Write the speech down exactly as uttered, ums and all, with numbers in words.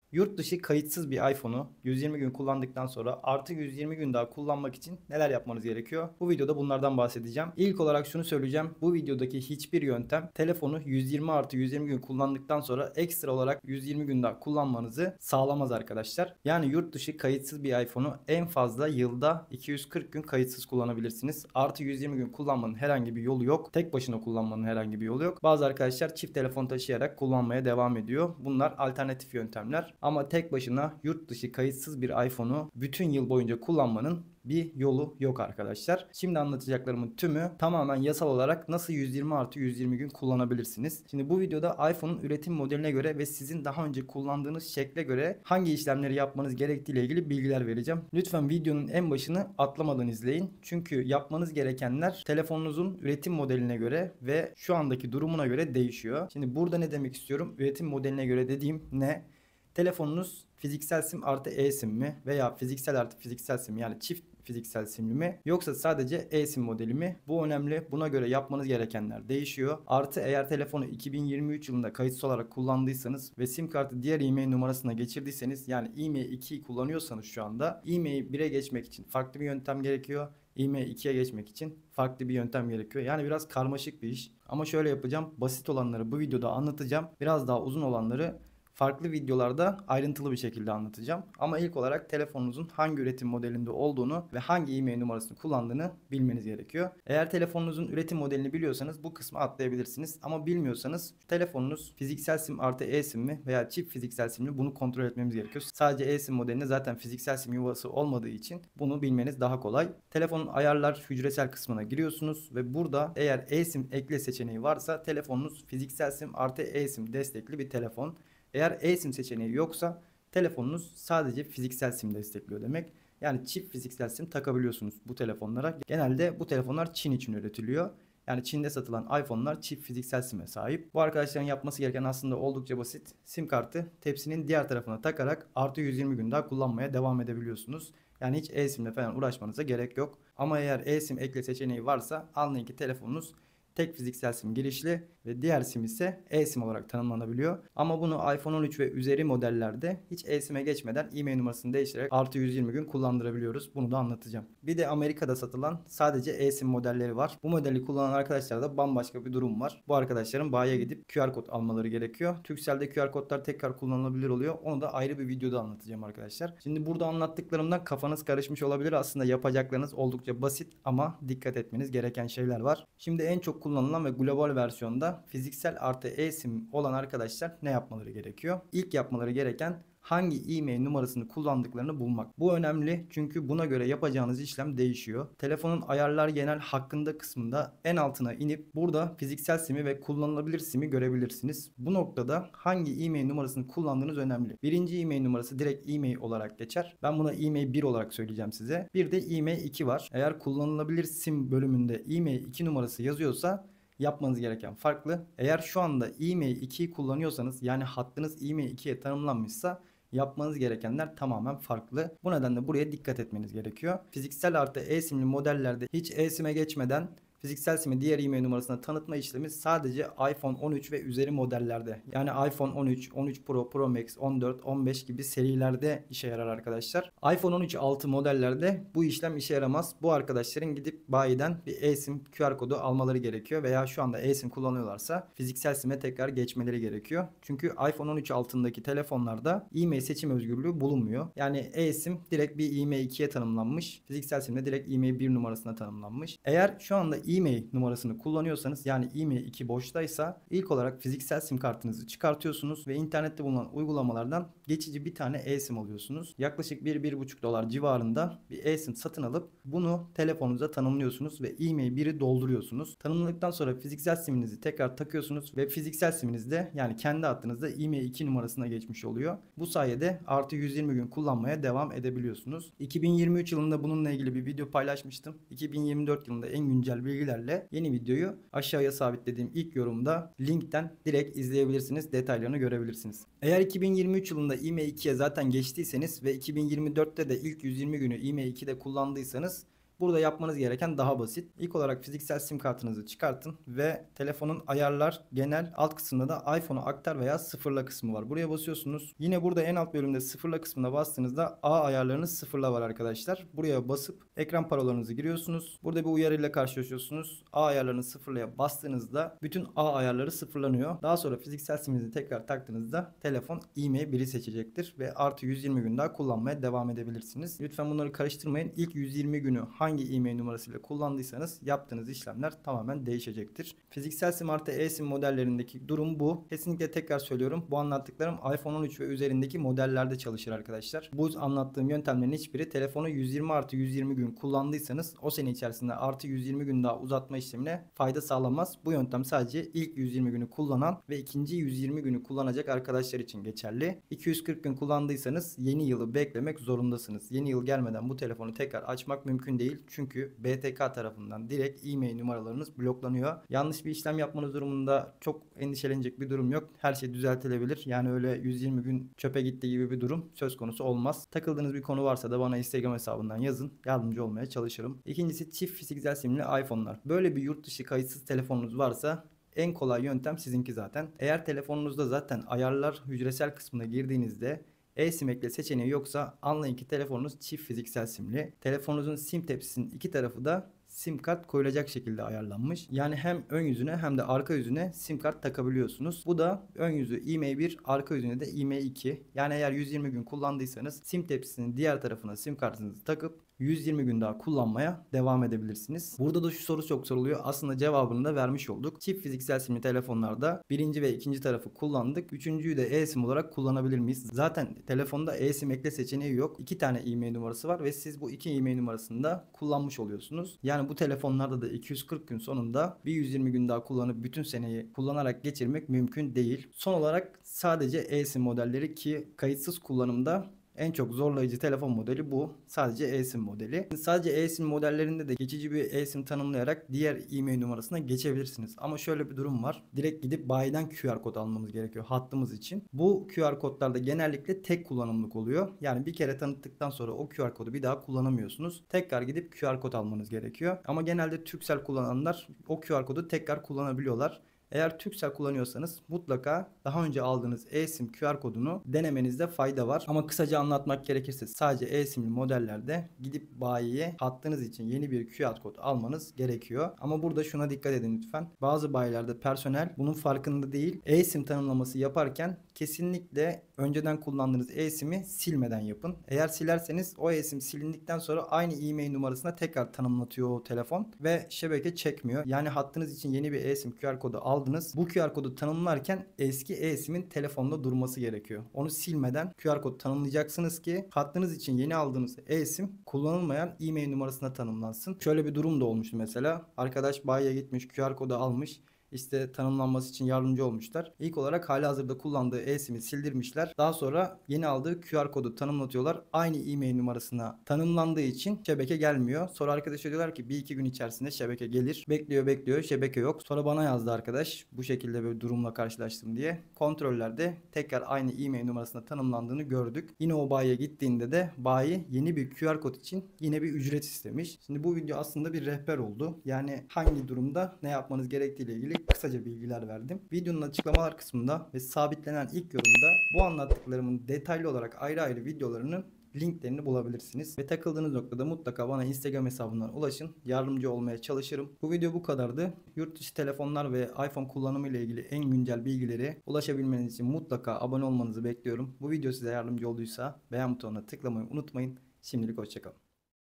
Yurt dışı kayıtsız bir iPhone'u yüz yirmi gün kullandıktan sonra artı yüz yirmi gün daha kullanmak için neler yapmanız gerekiyor? Bu videoda bunlardan bahsedeceğim. İlk olarak şunu söyleyeceğim. Bu videodaki hiçbir yöntem telefonu yüz yirmi artı yüz yirmi gün kullandıktan sonra ekstra olarak yüz yirmi gün daha kullanmanızı sağlamaz arkadaşlar. Yani yurt dışı kayıtsız bir iPhone'u en fazla yılda iki yüz kırk gün kayıtsız kullanabilirsiniz. Artı yüz yirmi gün kullanmanın herhangi bir yolu yok. Tek başına kullanmanın herhangi bir yolu yok. Bazı arkadaşlar çift telefon taşıyarak kullanmaya devam ediyor. Bunlar alternatif yöntemler. Ama tek başına yurt dışı kayıtsız bir iPhone'u bütün yıl boyunca kullanmanın bir yolu yok arkadaşlar. Şimdi anlatacaklarımın tümü tamamen yasal olarak nasıl yüz yirmi artı yüz yirmi gün kullanabilirsiniz. Şimdi bu videoda iPhone'un üretim modeline göre ve sizin daha önce kullandığınız şekle göre hangi işlemleri yapmanız gerektiği ile ilgili bilgiler vereceğim. Lütfen videonun en başını atlamadan izleyin. Çünkü yapmanız gerekenler telefonunuzun üretim modeline göre ve şu andaki durumuna göre değişiyor. Şimdi burada ne demek istiyorum? Üretim modeline göre dediğim ne? Telefonunuz fiziksel sim artı e-sim mi veya fiziksel artı fiziksel sim yani çift fiziksel simli mi yoksa sadece e-sim modeli mi? Bu önemli. Buna göre yapmanız gerekenler değişiyor. Artı eğer telefonu iki bin yirmi üç yılında kayıtsız olarak kullandıysanız ve sim kartı diğer e-mail numarasına geçirdiyseniz yani e-mail ikiyi kullanıyorsanız şu anda e-mail bire geçmek için farklı bir yöntem gerekiyor. e-mail ikiye geçmek için farklı bir yöntem gerekiyor. Yani biraz karmaşık bir iş. Ama şöyle yapacağım. Basit olanları bu videoda anlatacağım. Biraz daha uzun olanları farklı videolarda ayrıntılı bir şekilde anlatacağım. Ama ilk olarak telefonunuzun hangi üretim modelinde olduğunu ve hangi e-mail numarasını kullandığını bilmeniz gerekiyor. Eğer telefonunuzun üretim modelini biliyorsanız bu kısmı atlayabilirsiniz. Ama bilmiyorsanız telefonunuz fiziksel sim artı e-sim mi veya çift fiziksel sim mi bunu kontrol etmemiz gerekiyor. Sadece e-sim modelinde zaten fiziksel sim yuvası olmadığı için bunu bilmeniz daha kolay. Telefonun ayarlar hücresel kısmına giriyorsunuz ve burada eğer e-sim ekle seçeneği varsa telefonunuz fiziksel sim artı e-sim destekli bir telefon. Eğer eSIM seçeneği yoksa telefonunuz sadece fiziksel sim destekliyor demek. Yani çift fiziksel sim takabiliyorsunuz bu telefonlara. Genelde bu telefonlar Çin için üretiliyor. Yani Çin'de satılan iPhone'lar çift fiziksel sim'e sahip. Bu arkadaşların yapması gereken aslında oldukça basit. Sim kartı tepsinin diğer tarafına takarak artı yüz yirmi gün daha kullanmaya devam edebiliyorsunuz. Yani hiç eSIM'le falan uğraşmanıza gerek yok. Ama eğer eSIM ekle seçeneği varsa anlayın ki telefonunuz tek fiziksel sim girişli ve diğer sim ise e-sim olarak tanımlanabiliyor. Ama bunu iPhone on üç ve üzeri modellerde hiç e-sim'e geçmeden e-mail numarasını değiştirerek artı yüz yirmi gün kullandırabiliyoruz. Bunu da anlatacağım. Bir de Amerika'da satılan sadece e-sim modelleri var. Bu modeli kullanan arkadaşlarda bambaşka bir durum var. Bu arkadaşların bayiye gidip Q R kod almaları gerekiyor. Turkcell'de Q R kodlar tekrar kullanılabilir oluyor. Onu da ayrı bir videoda anlatacağım arkadaşlar. Şimdi burada anlattıklarımdan kafanız karışmış olabilir. Aslında yapacaklarınız oldukça basit ama dikkat etmeniz gereken şeyler var. Şimdi en çok kullanılan ve global versiyonda fiziksel artı e-sim olan arkadaşlar ne yapmaları gerekiyor? İlk yapmaları gereken hangi e-mail numarasını kullandıklarını bulmak. Bu önemli çünkü buna göre yapacağınız işlem değişiyor. Telefonun ayarlar genel hakkında kısmında en altına inip burada fiziksel simi ve kullanılabilir simi görebilirsiniz. Bu noktada hangi e-mail numarasını kullandığınız önemli. Birinci e-mail numarası direkt e-mail olarak geçer. Ben buna e-mail bir olarak söyleyeceğim size. Bir de e-mail iki var. Eğer kullanılabilir sim bölümünde e-mail iki numarası yazıyorsa yapmanız gereken farklı. Eğer şu anda e-mail ikiyi kullanıyorsanız yani hattınız e-mail ikiye tanımlanmışsa yapmanız gerekenler tamamen farklı. Bu nedenle buraya dikkat etmeniz gerekiyor. Fiziksel artı e-simli modellerde hiç e-sime geçmeden fiziksel simi diğer e-mail numarasına tanıtma işlemi sadece iPhone on üç ve üzeri modellerde. Yani iPhone on üç, on üç Pro, Pro Max, on dört, on beş gibi serilerde işe yarar arkadaşlar. iPhone on üç altı modellerde bu işlem işe yaramaz. Bu arkadaşların gidip bayiden bir eSIM Q R kodu almaları gerekiyor veya şu anda eSIM kullanıyorlarsa fiziksel sime tekrar geçmeleri gerekiyor. Çünkü iPhone on üç altındaki telefonlarda e-mail seçim özgürlüğü bulunmuyor. Yani eSIM direkt bir e-mail ikiye tanımlanmış. Fiziksel sim de direkt e-mail bir numarasına tanımlanmış. Eğer şu anda e-mail numarasını kullanıyorsanız yani e-mail iki boştaysa ilk olarak fiziksel sim kartınızı çıkartıyorsunuz ve internette bulunan uygulamalardan geçici bir tane eSIM alıyorsunuz. Yaklaşık bir bir buçuk dolar civarında bir eSIM satın alıp bunu telefonunuza tanımlıyorsunuz ve e-mail biri dolduruyorsunuz. Tanımladıktan sonra fiziksel siminizi tekrar takıyorsunuz ve fiziksel siminiz de yani kendi hattınızda e-mail iki numarasına geçmiş oluyor. Bu sayede artı yüz yirmi gün kullanmaya devam edebiliyorsunuz. iki bin yirmi üç yılında bununla ilgili bir video paylaşmıştım. iki bin yirmi dört yılında en güncel bilgilerle yeni videoyu aşağıya sabitlediğim ilk yorumda linkten direkt izleyebilirsiniz. Detaylarını görebilirsiniz. Eğer iki bin yirmi üç yılında e-mail ikiye zaten geçtiyseniz ve iki bin yirmi dörtte de ilk yüz yirmi günü e-mail ikide kullandıysanız Burada yapmanız gereken daha basit. İlk olarak fiziksel sim kartınızı çıkartın ve telefonun ayarlar genel alt kısmında da iPhone'u aktar veya sıfırla kısmı var. Buraya basıyorsunuz. Yine burada en alt bölümde sıfırla kısmına bastığınızda A ayarlarını sıfırla var arkadaşlar. Buraya basıp ekran parolanızı giriyorsunuz. Burada bir uyarıyla karşılaşıyorsunuz. A ayarlarını sıfırlaya bastığınızda bütün A ayarları sıfırlanıyor. Daha sonra fiziksel siminizi tekrar taktığınızda telefon e-mail biri seçecektir ve artı yüz yirmi gün daha kullanmaya devam edebilirsiniz. Lütfen bunları karıştırmayın. İlk yüz yirmi günü hangi e-mail numarasıyla kullandıysanız yaptığınız işlemler tamamen değişecektir. Fiziksel sim artı e-sim modellerindeki durum bu. Kesinlikle tekrar söylüyorum. Bu anlattıklarım iPhone on üç ve üzerindeki modellerde çalışır arkadaşlar. Bu anlattığım yöntemlerin hiçbiri telefonu yüz yirmi artı yüz yirmi gün kullandıysanız o sene içerisinde artı yüz yirmi gün daha uzatma işlemine fayda sağlamaz. Bu yöntem sadece ilk yüz yirmi günü kullanan ve ikinci yüz yirmi günü kullanacak arkadaşlar için geçerli. iki yüz kırk gün kullandıysanız yeni yılı beklemek zorundasınız. Yeni yıl gelmeden bu telefonu tekrar açmak mümkün değil. Çünkü B T K tarafından direkt e-mail numaralarınız bloklanıyor. Yanlış bir işlem yapmanız durumunda çok endişelenecek bir durum yok. Her şey düzeltilebilir. Yani öyle yüz yirmi gün çöpe gitti gibi bir durum söz konusu olmaz. Takıldığınız bir konu varsa da bana Instagram hesabından yazın. Yardımcı olmaya çalışırım. İkincisi çift fiziksel simli iPhone'lar. Böyle bir yurt dışı kayıtsız telefonunuz varsa en kolay yöntem sizinki zaten. Eğer telefonunuzda zaten ayarlar hücresel kısmına girdiğinizde eSIM ekle seçeneği yoksa anlayın ki telefonunuz çift fiziksel simli. Telefonunuzun sim tepsisinin iki tarafı da sim kart koyulacak şekilde ayarlanmış. Yani hem ön yüzüne hem de arka yüzüne sim kart takabiliyorsunuz. Bu da ön yüzü I M E I bir, arka yüzüne de I M E I iki. Yani eğer yüz yirmi gün kullandıysanız sim tepsisinin diğer tarafına sim kartınızı takıp yüz yirmi gün daha kullanmaya devam edebilirsiniz. Burada da şu soru çok soruluyor. Aslında cevabını da vermiş olduk. Çift fiziksel simli telefonlarda birinci ve ikinci tarafı kullandık. Üçüncüyü de eSIM olarak kullanabilir miyiz? Zaten telefonda eSIM ekle seçeneği yok. İki tane e-mail numarası var ve siz bu iki e-mail numarasını da kullanmış oluyorsunuz. Yani bu telefonlarda da iki yüz kırk gün sonunda bir yüz yirmi gün daha kullanıp bütün seneyi kullanarak geçirmek mümkün değil. Son olarak sadece eSIM modelleri ki kayıtsız kullanımda en çok zorlayıcı telefon modeli bu. Sadece eSIM modeli. Sadece eSIM modellerinde de geçici bir eSIM tanımlayarak diğer e-mail numarasına geçebilirsiniz. Ama şöyle bir durum var. Direkt gidip bayiden Q R kod almamız gerekiyor hattımız için. Bu Q R kodlarda genellikle tek kullanımlık oluyor. Yani bir kere tanıttıktan sonra o Q R kodu bir daha kullanamıyorsunuz. Tekrar gidip Q R kod almanız gerekiyor. Ama genelde Turkcell kullananlar o Q R kodu tekrar kullanabiliyorlar. Eğer Turkcell kullanıyorsanız mutlaka daha önce aldığınız eSIM Q R kodunu denemenizde fayda var. Ama kısaca anlatmak gerekirse sadece eSIM'li modellerde gidip bayiye hattınız için yeni bir Q R kod almanız gerekiyor. Ama burada şuna dikkat edin lütfen. Bazı bayilerde personel bunun farkında değil. eSIM tanımlaması yaparken kesinlikle önceden kullandığınız eSIM'i silmeden yapın. Eğer silerseniz o eSIM silindikten sonra aynı e-mail numarasına tekrar tanımlatıyor o telefon ve şebeke çekmiyor. Yani hattınız için yeni bir eSIM Q R kodu aldınız. Bu Q R kodu tanımlarken eski eSIM'in telefonda durması gerekiyor. Onu silmeden Q R kod tanımlayacaksınız ki hattınız için yeni aldığınız eSIM kullanılmayan e-mail numarasına tanımlansın. Şöyle bir durum da olmuştu mesela. Arkadaş bayiye gitmiş, Q R kodu almış. İşte tanımlanması için yardımcı olmuşlar. İlk olarak halihazırda kullandığı eSIM'i sildirmişler. Daha sonra yeni aldığı Q R kodu tanımlatıyorlar. Aynı e-mail numarasına tanımlandığı için şebeke gelmiyor. Sonra arkadaşa diyorlar ki bir iki gün içerisinde şebeke gelir. Bekliyor bekliyor şebeke yok. Sonra bana yazdı arkadaş bu şekilde bir durumla karşılaştım diye. Kontrollerde tekrar aynı e-mail numarasına tanımlandığını gördük. Yine o bayiye gittiğinde de bayi yeni bir Q R kod için yine bir ücret istemiş. Şimdi bu video aslında bir rehber oldu. Yani hangi durumda ne yapmanız gerektiğiyle ilgili kısaca bilgiler verdim. Videonun açıklamalar kısmında ve sabitlenen ilk yorumda bu anlattıklarımın detaylı olarak ayrı ayrı videolarının linklerini bulabilirsiniz. Ve takıldığınız noktada mutlaka bana Instagram hesabından ulaşın. Yardımcı olmaya çalışırım. Bu video bu kadardı. Yurt dışı telefonlar ve iPhone kullanımı ile ilgili en güncel bilgileri ulaşabilmeniz için mutlaka abone olmanızı bekliyorum. Bu video size yardımcı olduysa beğen butonuna tıklamayı unutmayın. Şimdilik hoşçakalın.